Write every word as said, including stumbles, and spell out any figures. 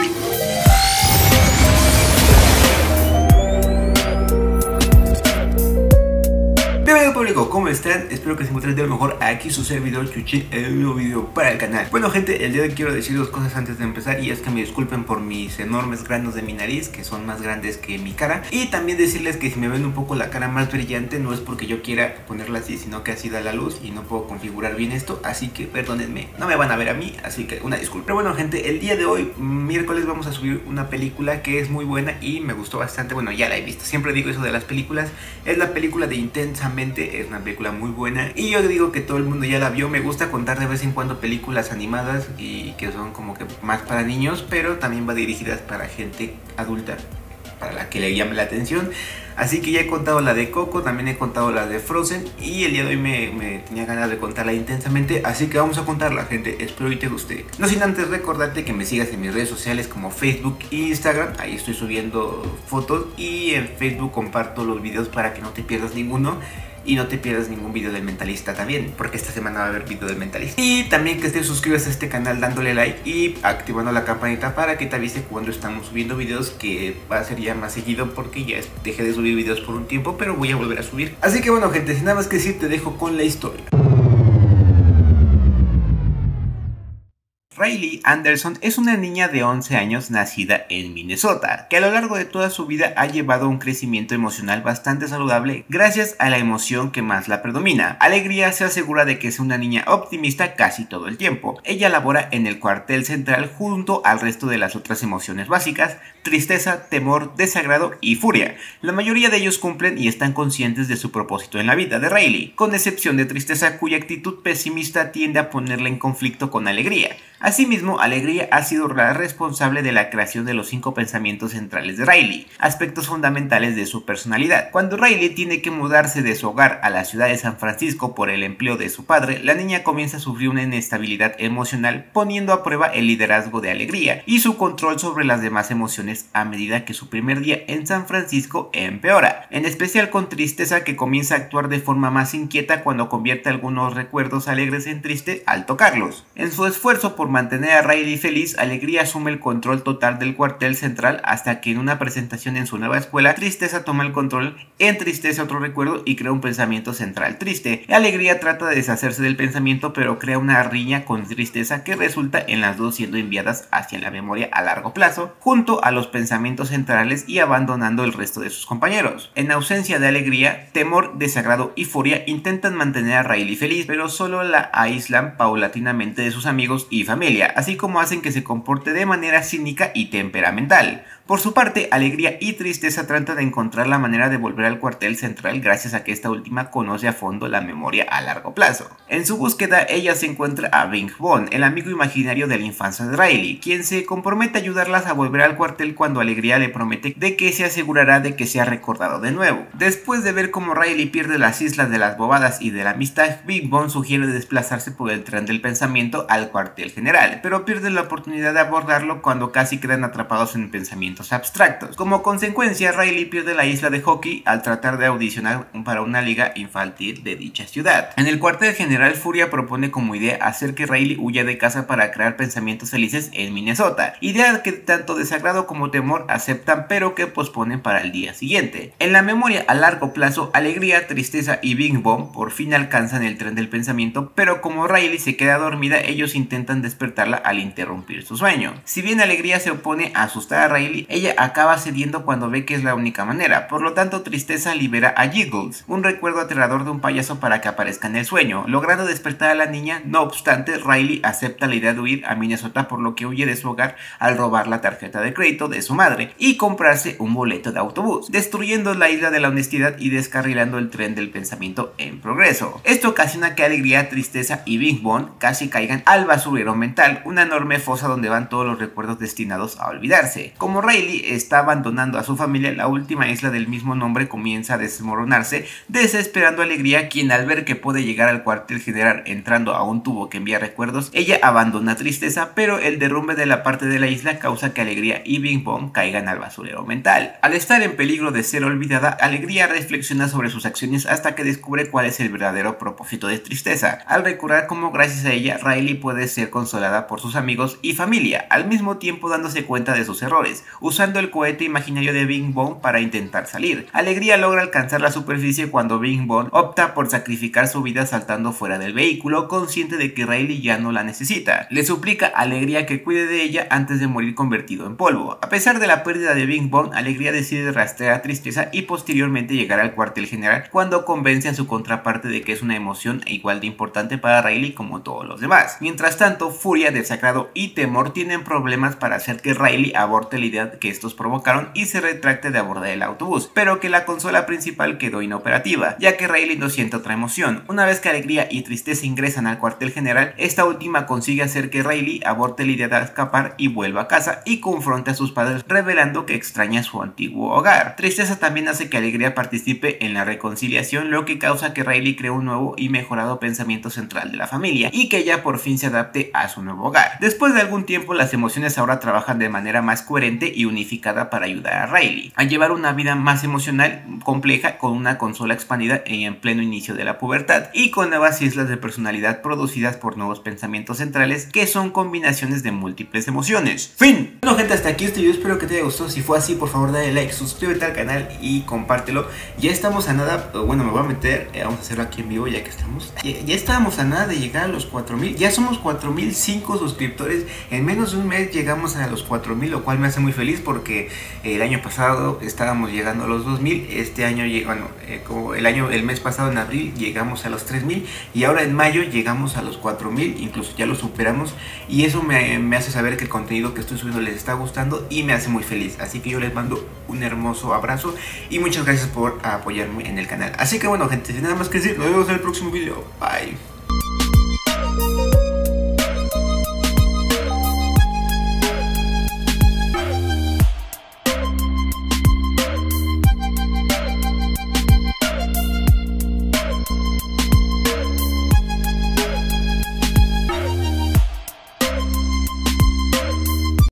Bienvenido público, ¿cómo están? Espero que se encuentren de lo mejor. Aquí su servidor Chuchi, el nuevo video para el canal. Bueno gente, el día de hoy quiero decir dos cosas antes de empezar. Y es que me disculpen por mis enormes granos de mi nariz, que son más grandes que mi cara. Y también decirles que si me ven un poco la cara más brillante, no es porque yo quiera ponerla así, sino que así da la luz y no puedo configurar bien esto. Así que perdónenme, no me van a ver a mí, así que una disculpa. Pero bueno gente, el día de hoy, miércoles, vamos a subir una película que es muy buena y me gustó bastante. Bueno, ya la he visto, siempre digo eso de las películas. Es la película de Intensamente. Es una película muy buena y yo digo que todo el mundo ya la vio. Me gusta contar de vez en cuando películas animadas y que son como que más para niños, pero también va dirigidas para gente adulta, para la que le llame la atención. Así que ya he contado la de Coco, también he contado la de Frozen y el día de hoy me, me tenía ganas de contarla Intensamente, así que vamos a contarla gente, espero y te guste. No sin antes recordarte que me sigas en mis redes sociales como Facebook e Instagram, ahí estoy subiendo fotos y en Facebook comparto los videos para que no te pierdas ninguno. Y no te pierdas ningún video del Mentalista también, porque esta semana va a haber video del Mentalista. Y también que te suscribas a este canal dándole like y activando la campanita para que te avise cuando estamos subiendo videos, que va a ser ya más seguido porque ya dejé de subir videos por un tiempo, pero voy a volver a subir. Así que bueno gente, sin nada más que decir, te dejo con la historia. Riley Anderson es una niña de once años nacida en Minnesota, que a lo largo de toda su vida ha llevado un crecimiento emocional bastante saludable gracias a la emoción que más la predomina. Alegría se asegura de que es una niña optimista casi todo el tiempo. Ella labora en el cuartel central junto al resto de las otras emociones básicas: tristeza, temor, desagrado y furia. La mayoría de ellos cumplen y están conscientes de su propósito en la vida de Riley, con excepción de tristeza, cuya actitud pesimista tiende a ponerla en conflicto con alegría. Asimismo, Alegría ha sido la responsable de la creación de los cinco pensamientos centrales de Riley, aspectos fundamentales de su personalidad. Cuando Riley tiene que mudarse de su hogar a la ciudad de San Francisco por el empleo de su padre, la niña comienza a sufrir una inestabilidad emocional, poniendo a prueba el liderazgo de Alegría y su control sobre las demás emociones a medida que su primer día en San Francisco empeora, en especial con tristeza, que comienza a actuar de forma más inquieta cuando convierte algunos recuerdos alegres en triste al tocarlos. En su esfuerzo por mantener a Riley feliz, Alegría asume el control total del cuartel central hasta que en una presentación en su nueva escuela, Tristeza toma el control, entristece otro recuerdo y crea un pensamiento central triste. Alegría trata de deshacerse del pensamiento, pero crea una riña con Tristeza que resulta en las dos siendo enviadas hacia la memoria a largo plazo, junto a los pensamientos centrales, y abandonando el resto de sus compañeros. En ausencia de Alegría, Temor, Desagrado y Furia intentan mantener a Riley feliz, pero solo la aíslan paulatinamente de sus amigos y familia, así como hacen que se comporte de manera cínica y temperamental. Por su parte, Alegría y Tristeza tratan de encontrar la manera de volver al cuartel central gracias a que esta última conoce a fondo la memoria a largo plazo. En su búsqueda, ella se encuentra a Bing Bong, el amigo imaginario de la infancia de Riley, quien se compromete a ayudarlas a volver al cuartel cuando Alegría le promete de que se asegurará de que sea recordado de nuevo. Después de ver cómo Riley pierde las islas de las bobadas y de la amistad, Bing Bong sugiere desplazarse por el tren del pensamiento al cuartel general, pero pierde la oportunidad de abordarlo cuando casi quedan atrapados en pensamientos abstractos. Como consecuencia, Riley pierde la isla de hockey al tratar de audicionar para una liga infantil de dicha ciudad. En el cuartel general, Furia propone como idea hacer que Riley huya de casa para crear pensamientos felices en Minnesota, idea que tanto Desagrado como Temor aceptan, pero que posponen para el día siguiente. En la memoria a largo plazo, Alegría, Tristeza y Bing Bong por fin alcanzan el tren del pensamiento, pero como Riley se queda dormida, ellos intentan despertarla al interrumpir su sueño. Si bien Alegría se opone a asustar a Riley, ella acaba cediendo cuando ve que es la única manera. Por lo tanto, Tristeza libera a Jiggles, un recuerdo aterrador de un payaso, para que aparezca en el sueño, logrando despertar a la niña. No obstante, Riley acepta la idea de huir a Minnesota, por lo que huye de su hogar al robar la tarjeta de crédito de su madre y comprarse un boleto de autobús, destruyendo la isla de la honestidad y descarrilando el tren del pensamiento en progreso. Esto ocasiona que Alegría, Tristeza y Bing Bong casi caigan al basurero mental, una enorme fosa donde van todos los recuerdos destinados a olvidarse. Como Riley está abandonando a su familia, la última isla del mismo nombre comienza a desmoronarse, desesperando a Alegría, quien al ver que puede llegar al cuartel general entrando a un tubo que envía recuerdos, ella abandona Tristeza, pero el derrumbe de la parte de la isla causa que Alegría y Bing Bong caigan al basurero mental. Al estar en peligro de ser olvidada, Alegría reflexiona sobre sus acciones hasta que descubre cuál es el verdadero propósito de Tristeza, al recordar cómo gracias a ella Riley puede ser consolada consolada por sus amigos y familia, al mismo tiempo dándose cuenta de sus errores, usando el cohete imaginario de Bing Bong para intentar salir. Alegría logra alcanzar la superficie cuando Bing Bong opta por sacrificar su vida saltando fuera del vehículo, consciente de que Riley ya no la necesita. Le suplica a Alegría que cuide de ella antes de morir convertido en polvo. A pesar de la pérdida de Bing Bong, Alegría decide rastrear a Tristeza y posteriormente llegar al cuartel general cuando convence a su contraparte de que es una emoción igual de importante para Riley como todos los demás. Mientras tanto, Furia, Desagrado y Temor tienen problemas para hacer que Riley aborte la idea que estos provocaron y se retracte de abordar el autobús, pero que la consola principal quedó inoperativa, ya que Riley no siente otra emoción. Una vez que Alegría y Tristeza ingresan al cuartel general, esta última consigue hacer que Riley aborte la idea de escapar y vuelva a casa y confronta a sus padres, revelando que extraña su antiguo hogar. Tristeza también hace que Alegría participe en la reconciliación, lo que causa que Riley cree un nuevo y mejorado pensamiento central de la familia y que ella por fin se adapte a su nuevo hogar. Después de algún tiempo, las emociones ahora trabajan de manera más coherente y unificada para ayudar a Riley a llevar una vida más emocional compleja, con una consola expandida en pleno inicio de la pubertad y con nuevas islas de personalidad producidas por nuevos pensamientos centrales que son combinaciones de múltiples emociones. ¡Fin! Bueno, gente, hasta aquí este video, espero que te haya gustado. Si fue así, por favor dale like, suscríbete al canal y compártelo. Ya estamos a nada, bueno, me voy a meter, eh, vamos a hacerlo aquí en vivo ya que estamos. Ya, ya estábamos a nada de llegar a los cuatro mil, ya somos cuatro mil cinco suscriptores. En menos de un mes llegamos a los cuatro mil, lo cual me hace muy feliz porque el año pasado estábamos llegando a los dos mil. Este año, bueno, eh, como el año, el mes pasado en abril llegamos a los tres mil y ahora en mayo llegamos a los cuatro mil, incluso ya lo superamos, y eso me, me hace saber que el contenido que estoy subiendo les está gustando y me hace muy feliz. Así que yo les mando un hermoso abrazo y muchas gracias por apoyarme en el canal. Así que bueno, gente, sin nada más que decir, nos vemos en el próximo video. Bye.